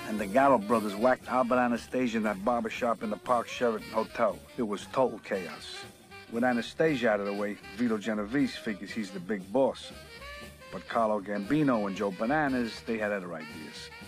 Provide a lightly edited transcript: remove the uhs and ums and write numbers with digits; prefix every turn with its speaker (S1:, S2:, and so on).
S1: And the Gallo brothers whacked Albert Anastasia in that barbershop in the Park Sheraton Hotel. It was total chaos. With Anastasia out of the way, Vito Genovese figures he's the big boss. But Carlo Gambino and Joe Bananas, they had other ideas.